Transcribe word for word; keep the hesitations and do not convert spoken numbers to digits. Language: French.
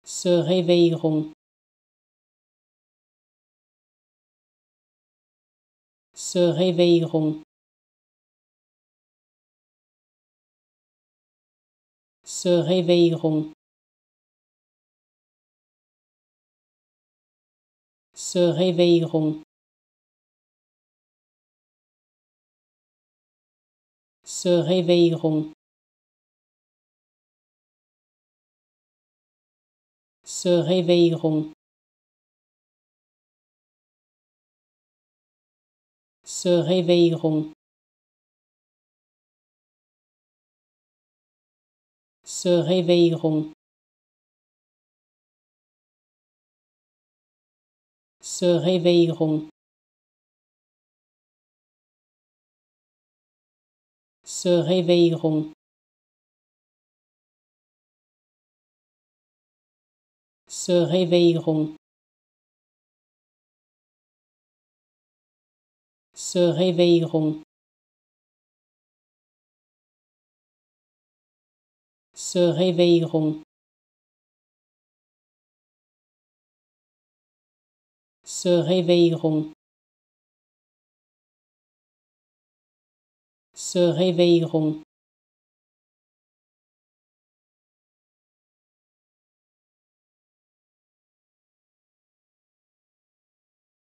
se réveilleront, se réveilleront, se réveilleront, se réveilleront, se réveilleront, se réveilleront, se réveilleront, se réveilleront, se réveilleront, se réveilleront, se réveilleront, se réveilleront, se réveilleront, se réveilleront, se réveilleront,